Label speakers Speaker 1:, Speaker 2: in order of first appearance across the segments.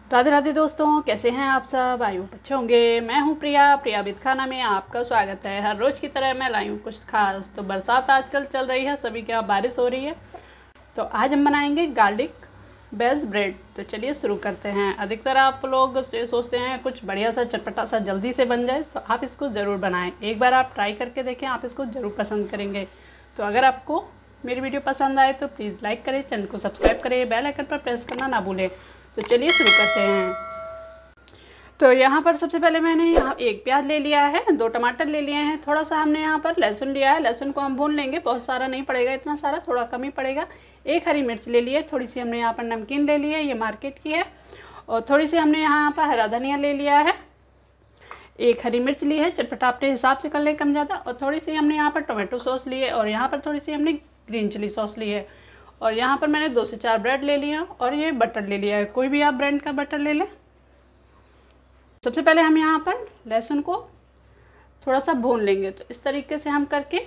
Speaker 1: राधे राधे दोस्तों, कैसे हैं आप सब। आई होप अच्छे होंगे। मैं हूं प्रिया विद खाना में आपका स्वागत है। हर रोज़ की तरह मैं लाई हूँ कुछ खास। तो बरसात आजकल चल रही है, सभी के यहाँ बारिश हो रही है, तो आज हम बनाएंगे गार्लिक बेस ब्रेड। तो चलिए शुरू करते हैं। अधिकतर आप लोग ये सोचते हैं कुछ बढ़िया सा चटपटा सा जल्दी से बन जाए, तो आप इसको ज़रूर बनाएं। एक बार आप ट्राई करके देखें, आप इसको ज़रूर पसंद करेंगे। तो अगर आपको मेरी वीडियो पसंद आए तो प्लीज़ लाइक करें, चैनल को सब्सक्राइब करें, बेल आइकन पर प्रेस करना ना भूलें। तो चलिए शुरू करते हैं। तो यहाँ पर सबसे पहले मैंने यहाँ एक प्याज ले लिया है, 2 टमाटर ले लिए हैं, थोड़ा सा हमने यहाँ पर लहसुन लिया है। लहसुन को हम भून लेंगे, बहुत सारा नहीं पड़ेगा, इतना सारा थोड़ा कम ही पड़ेगा। एक हरी मिर्च ले ली है, थोड़ी सी हमने यहाँ पर नमकीन ले ली है, ये मार्केट की है। और थोड़ी सी हमने यहाँ पर हरा धनिया ले लिया है, एक हरी मिर्च ली है, चटपटा अपने हिसाब से कर ले कम ज़्यादा। और थोड़ी सी हमने यहाँ पर टोमेटो सॉस ली है, और यहाँ पर थोड़ी सी हमने ग्रीन चिली सॉस ली है। और यहाँ पर मैंने 2 से 4 ब्रेड ले लिए, और ये बटर ले लिया है, कोई भी आप ब्रांड का बटर ले लें। सबसे पहले हम यहाँ पर लहसुन को थोड़ा सा भून लेंगे। तो इस तरीके से हम करके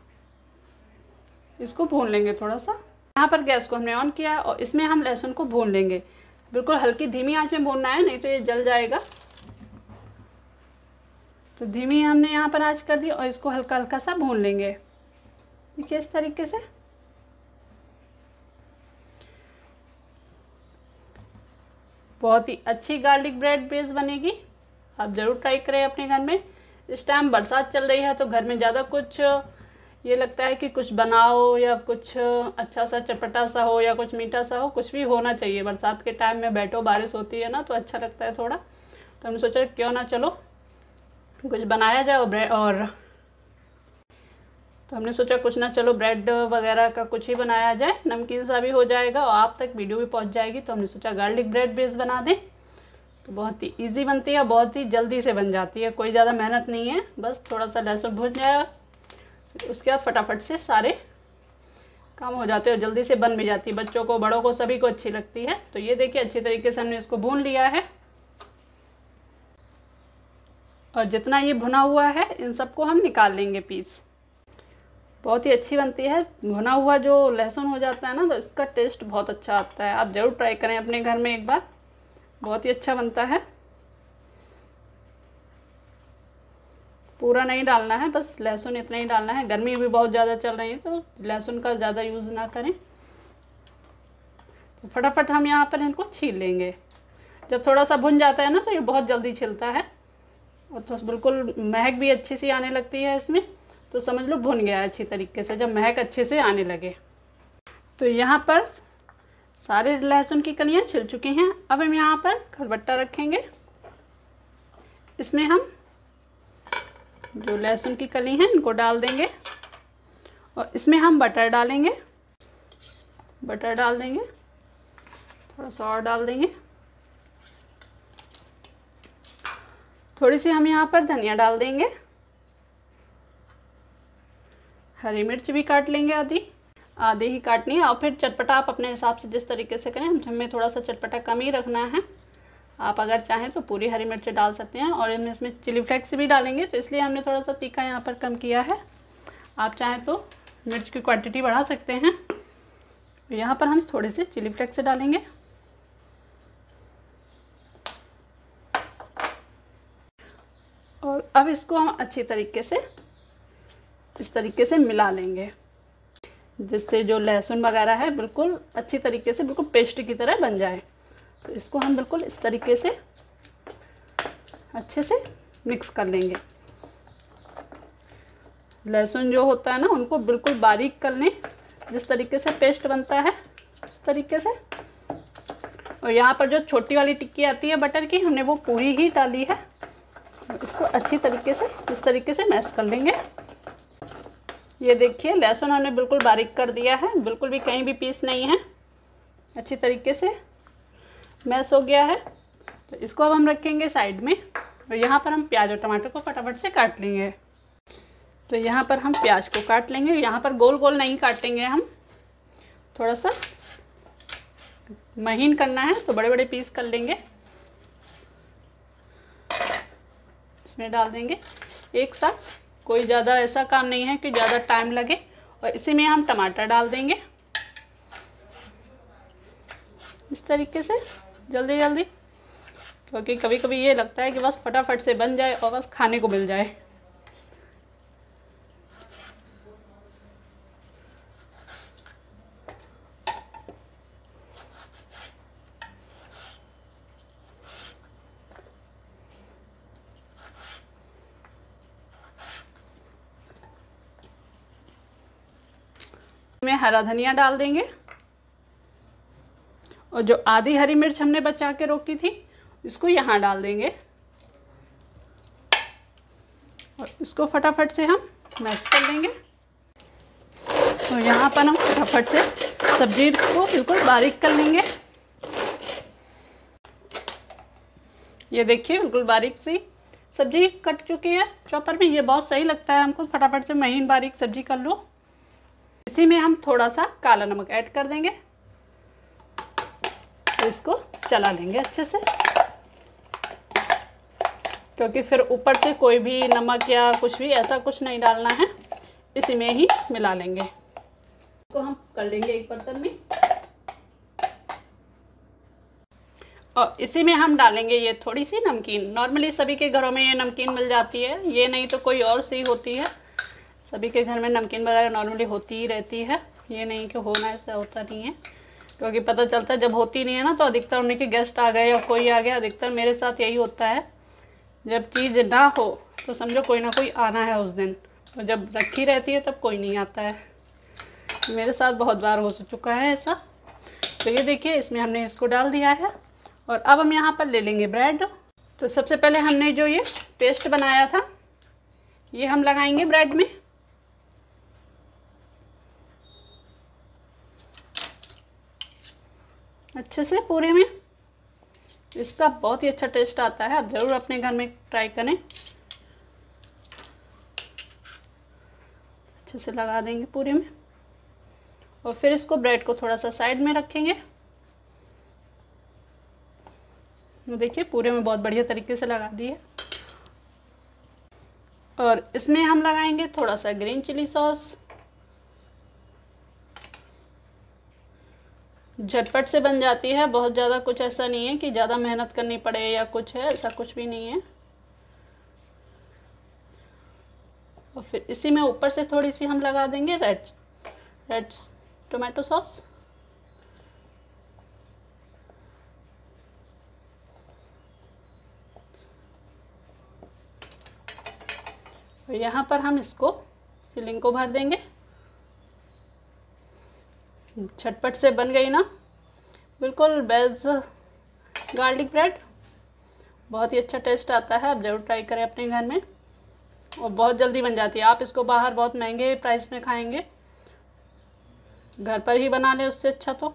Speaker 1: इसको भून लेंगे थोड़ा सा। यहाँ पर गैस को हमने ऑन किया और इसमें हम लहसुन को भून लेंगे। बिल्कुल हल्की धीमी आंच में भूनना है, नहीं तो ये जल जाएगा। तो धीमी हमने यहाँ पर आंच कर दी और इसको हल्का हल्का सा भून लेंगे। देखिए इस तरीके से। बहुत ही अच्छी गार्लिक ब्रेड बेस बनेगी, आप ज़रूर ट्राई करें अपने घर में। इस टाइम बरसात चल रही है तो घर में ज़्यादा कुछ ये लगता है कि कुछ बनाओ, या कुछ अच्छा सा चटपटा सा हो, या कुछ मीठा सा हो, कुछ भी होना चाहिए। बरसात के टाइम में बैठो, बारिश होती है ना, तो अच्छा लगता है थोड़ा। तो हमने सोचा क्यों ना चलो कुछ बनाया जाए। और तो हमने सोचा कुछ ना चलो ब्रेड वगैरह का कुछ ही बनाया जाए, नमकीन सा भी हो जाएगा और आप तक वीडियो भी पहुंच जाएगी। तो हमने सोचा गार्लिक ब्रेड बेस बना दें। तो बहुत ही इजी बनती है, बहुत ही जल्दी से बन जाती है, कोई ज़्यादा मेहनत नहीं है। बस थोड़ा सा लहसुन भून जाए, उसके बाद फटाफट से सारे काम हो जाते हैं, जल्दी से बन भी जाती है। बच्चों को, बड़ों को, सभी को अच्छी लगती है। तो ये देखिए अच्छी तरीके से हमने इसको भून लिया है। और जितना ये भुना हुआ है इन सबको हम निकाल लेंगे पीस। बहुत ही अच्छी बनती है। भुना हुआ जो लहसुन हो जाता है ना, तो इसका टेस्ट बहुत अच्छा आता है। आप ज़रूर ट्राई करें अपने घर में एक बार, बहुत ही अच्छा बनता है। पूरा नहीं डालना है, बस लहसुन इतना ही डालना है। गर्मी भी बहुत ज़्यादा चल रही है तो लहसुन का ज़्यादा यूज़ ना करें। तो फटाफट हम यहाँ पर इनको छील लेंगे। जब थोड़ा सा भुन जाता है ना, तो ये बहुत जल्दी छिलता है और तो बिल्कुल महक भी अच्छी सी आने लगती है इसमें। तो समझ लो भुन गया है अच्छी तरीके से, जब महक अच्छे से आने लगे। तो यहाँ पर सारे लहसुन की कलियाँ छिल चुकी हैं। अब हम यहाँ पर खलबट्टा रखेंगे, इसमें हम जो लहसुन की कली हैं इनको डाल देंगे, और इसमें हम बटर डालेंगे। बटर डाल देंगे, थोड़ा सा और डाल देंगे। थोड़ी सी हम यहाँ पर धनिया डाल देंगे। हरी मिर्च भी काट लेंगे, आधी ही काटनी है। और फिर चटपटा आप अपने हिसाब से जिस तरीके से करें, हमें थोड़ा सा चटपटा कम ही रखना है। आप अगर चाहें तो पूरी हरी मिर्च डाल सकते हैं, और इसमें चिली फ्लेक्स भी डालेंगे, तो इसलिए हमने थोड़ा सा तीखा यहाँ पर कम किया है। आप चाहें तो मिर्च की क्वांटिटी बढ़ा सकते हैं। यहाँ पर हम थोड़े से चिली फ्लेक्स डालेंगे। और अब इसको हम अच्छी तरीके से इस तरीके से मिला लेंगे, जिससे जो लहसुन वगैरह है बिल्कुल अच्छी तरीके से बिल्कुल पेस्ट की तरह बन जाए। तो इसको हम बिल्कुल इस तरीके से अच्छे से मिक्स कर लेंगे। लहसुन जो होता है ना, उनको बिल्कुल बारीक कर लें, जिस तरीके से पेस्ट बनता है उस तरीके से। और यहाँ पर जो छोटी वाली टिक्की आती है बटर की, हमने वो पूरी ही डाली है। इसको अच्छी तरीके से इस तरीके से मैश कर लेंगे। ये देखिए लहसुन हमने बिल्कुल बारीक कर दिया है, बिल्कुल भी कहीं भी पीस नहीं है, अच्छी तरीके से मैश हो गया है। तो इसको अब हम रखेंगे साइड में, और यहाँ पर हम प्याज और टमाटर को फटाफट से काट लेंगे। तो यहाँ पर हम प्याज को काट लेंगे। यहाँ पर गोल गोल नहीं काटेंगे हम, थोड़ा सा महीन करना है, तो बड़े बड़े पीस कर लेंगे। इसमें डाल देंगे एक साथ, कोई ज़्यादा ऐसा काम नहीं है कि ज़्यादा टाइम लगे। और इसी में हम टमाटर डाल देंगे इस तरीके से जल्दी जल्दी। क्योंकि कभी कभी ये लगता है कि बस फटाफट से बन जाए और बस खाने को मिल जाए। में हरा धनिया डाल देंगे और जो आधी हरी मिर्च हमने बचा के रोकी थी इसको यहाँ डाल देंगे और इसको फटाफट से हम मैश कर लेंगे। तो यहाँ पर हम फटाफट से सब्जी को बिल्कुल बारीक कर लेंगे। ये देखिए बिल्कुल बारीक सी सब्जी कट चुकी है चॉपर में। ये बहुत सही लगता है हमको, फटाफट से महीन बारीक सब्जी कर लो। इसी में हम थोड़ा सा काला नमक ऐड कर देंगे तो इसको चला लेंगे अच्छे से, क्योंकि फिर ऊपर से कोई भी नमक या कुछ भी ऐसा कुछ नहीं डालना है, इसी में ही मिला लेंगे। इसको हम कर लेंगे एक बर्तन में और इसी में हम डालेंगे ये थोड़ी सी नमकीन। नॉर्मली सभी के घरों में ये नमकीन मिल जाती है, ये नहीं तो कोई और सी होती है। सभी के घर में नमकीन वगैरह नॉर्मली होती ही रहती है, ये नहीं कि होना ऐसा होता नहीं है। क्योंकि पता चलता है जब होती नहीं है ना तो अधिकतर उन्हीं के गेस्ट आ गए या कोई आ गया, अधिकतर मेरे साथ यही होता है। जब चीज़ ना हो तो समझो कोई ना कोई आना है उस दिन, तो जब रखी रहती है तब कोई नहीं आता है। मेरे साथ बहुत बार हो चुका है ऐसा। तो ये देखिए इसमें हमने इसको डाल दिया है और अब हम यहाँ पर ले लेंगे ब्रेड। तो सबसे पहले हमने जो ये पेस्ट बनाया था ये हम लगाएंगे ब्रेड में। अच्छे से पूरे में, इसका बहुत ही अच्छा टेस्ट आता है, आप ज़रूर अपने घर में ट्राई करें। अच्छे से लगा देंगे पूरे में और फिर इसको ब्रेड को थोड़ा सा साइड में रखेंगे। देखिए पूरे में बहुत बढ़िया तरीके से लगा दिए। और इसमें हम लगाएंगे थोड़ा सा ग्रीन चिली सॉस। झटपट से बन जाती है, बहुत ज़्यादा कुछ ऐसा नहीं है कि ज़्यादा मेहनत करनी पड़े या कुछ है, ऐसा कुछ भी नहीं है। और फिर इसी में ऊपर से थोड़ी सी हम लगा देंगे रेड टोमेटो सॉस। और यहाँ पर हम इसको फिलिंग को भर देंगे। झटपट से बन गई ना बिल्कुल वेज गार्लिक ब्रेड, बहुत ही अच्छा टेस्ट आता है, आप ज़रूर ट्राई करें अपने घर में और बहुत जल्दी बन जाती है। आप इसको बाहर बहुत महंगे प्राइस में खाएंगे, घर पर ही बना लें उससे अच्छा। तो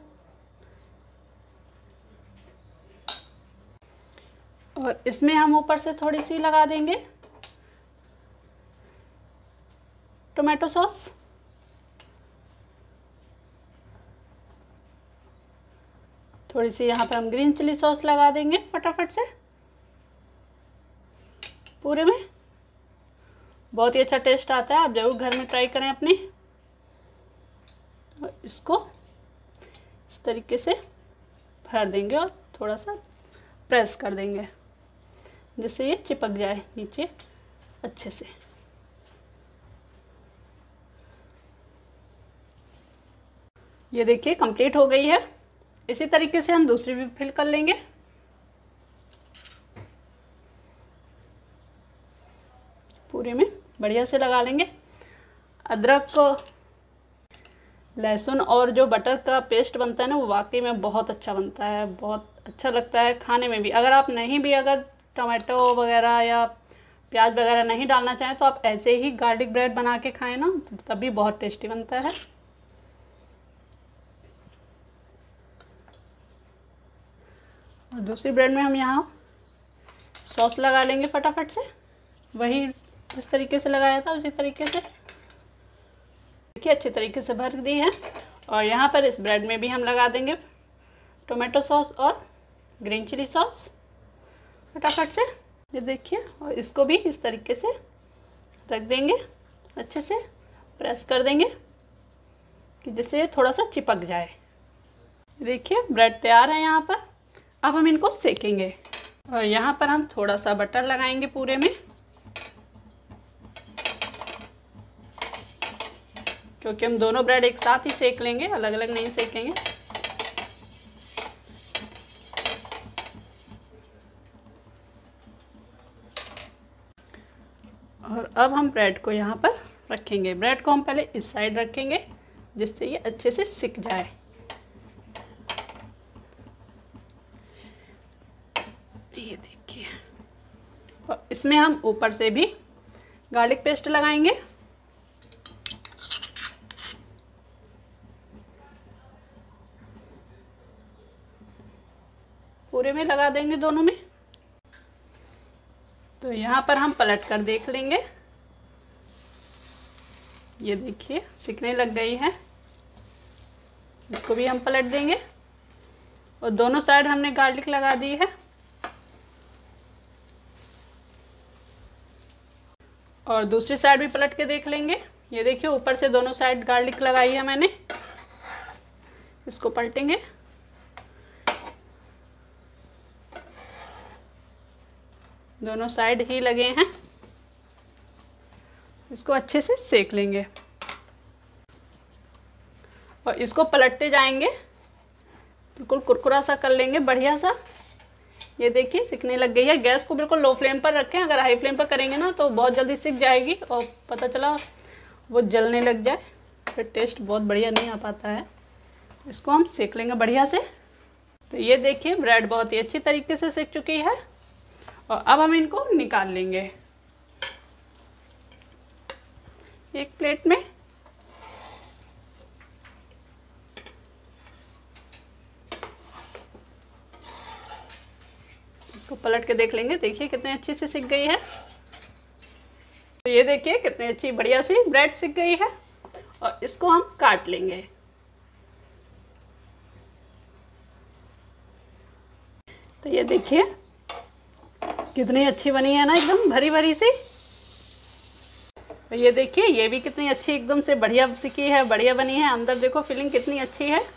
Speaker 1: और इसमें हम ऊपर से थोड़ी सी लगा देंगे टोमेटो सॉस। थोड़ी सी यहाँ पर हम ग्रीन चिली सॉस लगा देंगे फटाफट से पूरे में, बहुत ही अच्छा टेस्ट आता है, आप ज़रूर घर में ट्राई करें अपने। और इसको इस तरीके से भर देंगे और थोड़ा सा प्रेस कर देंगे जिससे ये चिपक जाए नीचे अच्छे से। ये देखिए कंप्लीट हो गई है। इसी तरीके से हम दूसरी भी फिल कर लेंगे। पूरे में बढ़िया से लगा लेंगे। अदरक, लहसुन और जो बटर का पेस्ट बनता है ना वो वाकई में बहुत अच्छा बनता है, बहुत अच्छा लगता है खाने में भी। अगर आप नहीं भी अगर टमाटो वगैरह या प्याज वगैरह नहीं डालना चाहें तो आप ऐसे ही गार्लिक ब्रेड बना के खाएं ना, तब भी बहुत टेस्टी बनता है। और दूसरी ब्रेड में हम यहाँ सॉस लगा लेंगे फटाफट से, वही जिस तरीके से लगाया था उसी तरीके से। देखिए अच्छी तरीके से भर दी है। और यहाँ पर इस ब्रेड में भी हम लगा देंगे टोमेटो सॉस और ग्रीन चिली सॉस फटाफट से। ये देखिए, और इसको भी इस तरीके से रख देंगे, अच्छे से प्रेस कर देंगे कि जिससे ये थोड़ा सा चिपक जाए। देखिए ब्रेड तैयार है यहाँ पर। अब हम इनको सेकेंगे। और यहाँ पर हम थोड़ा सा बटर लगाएंगे पूरे में, क्योंकि हम दोनों ब्रेड एक साथ ही सेक लेंगे, अलग अलग नहीं सेकेंगे। और अब हम ब्रेड को यहाँ पर रखेंगे। ब्रेड को हम पहले इस साइड रखेंगे जिससे ये अच्छे से सिक जाए। ये देखिए, और इसमें हम ऊपर से भी गार्लिक पेस्ट लगाएंगे। पूरे में लगा देंगे दोनों में। तो यहाँ पर हम पलट कर देख लेंगे। ये देखिए सिकने लग गई है। इसको भी हम पलट देंगे और दोनों साइड हमने गार्लिक लगा दी है। और दूसरी साइड भी पलट के देख लेंगे। ये देखिए ऊपर से दोनों साइड गार्लिक लगाई है मैंने। इसको पलटेंगे। दोनों साइड ही लगे हैं। इसको अच्छे से सेक लेंगे और इसको पलटते जाएंगे, बिल्कुल कुरकुरा सा कर लेंगे बढ़िया सा। ये देखिए सिकने लग गई है। गैस को बिल्कुल लो फ्लेम पर रखें, अगर हाई फ्लेम पर करेंगे ना तो बहुत जल्दी सिक जाएगी और पता चला वो जलने लग जाए, फिर टेस्ट बहुत बढ़िया नहीं आ पाता है। इसको हम सेक लेंगे बढ़िया से। तो ये देखिए ब्रेड बहुत ही अच्छी तरीके से सिक चुकी है और अब हम इनको निकाल लेंगे एक प्लेट में। इसको पलट के देख लेंगे। देखिए कितनी अच्छी से सिक गई है। तो ये देखिए कितनी अच्छी बढ़िया सी ब्रेड सिक गई है और इसको हम काट लेंगे। तो ये देखिए कितनी अच्छी बनी है ना, एकदम भरी भरी सी। ये देखिए ये भी कितनी अच्छी एकदम से बढ़िया सिकी है, बढ़िया बनी है। अंदर देखो फिलिंग कितनी अच्छी है।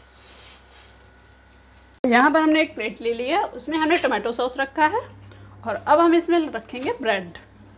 Speaker 1: यहाँ पर हमने एक प्लेट ले ली है, उसमें हमने टमाटो सॉस रखा है और अब हम इसमें रखेंगे ब्रेड।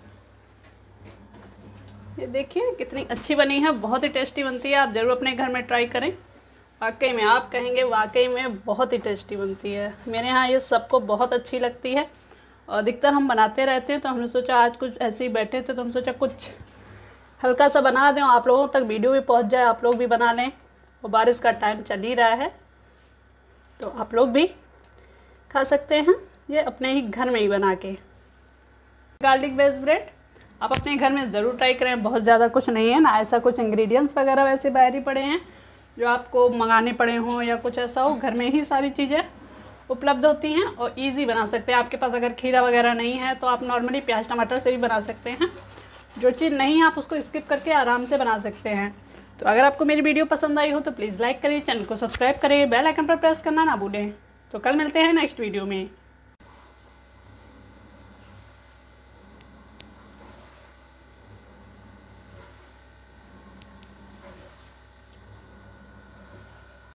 Speaker 1: ये देखिए कितनी अच्छी बनी है, बहुत ही टेस्टी बनती है। आप ज़रूर अपने घर में ट्राई करें, वाकई में आप कहेंगे वाकई में बहुत ही टेस्टी बनती है। मेरे यहाँ ये सबको बहुत अच्छी लगती है और अधिकतर हम बनाते रहते हैं। तो हमने सोचा आज कुछ ऐसे ही बैठे थे तो हमने सोचा कुछ हल्का सा बना दें, आप लोगों तक वीडियो भी पहुंच जाए, आप लोग भी बना लें। और बारिश का टाइम चल ही रहा है तो आप लोग भी खा सकते हैं ये अपने ही घर में ही बना के। गार्लिक बेस्ड ब्रेड आप अपने घर में ज़रूर ट्राई करें। बहुत ज़्यादा कुछ नहीं है ना, ऐसा कुछ इंग्रेडिएंट्स वगैरह वैसे बाहर ही पड़े हैं जो आपको मंगाने पड़े हों या कुछ ऐसा हो। घर में ही सारी चीज़ें उपलब्ध होती हैं और इजी बना सकते हैं। आपके पास अगर खीरा वगैरह नहीं है तो आप नॉर्मली प्याज टमाटर से भी बना सकते हैं। जो चीज़ नहीं है आप उसको स्किप करके आराम से बना सकते हैं। तो अगर आपको मेरी वीडियो पसंद आई हो तो प्लीज़ लाइक करिए, चैनल को सब्सक्राइब करिए, बेल आइकन पर प्रेस करना ना भूलें। तो कल मिलते हैं नेक्स्ट वीडियो में।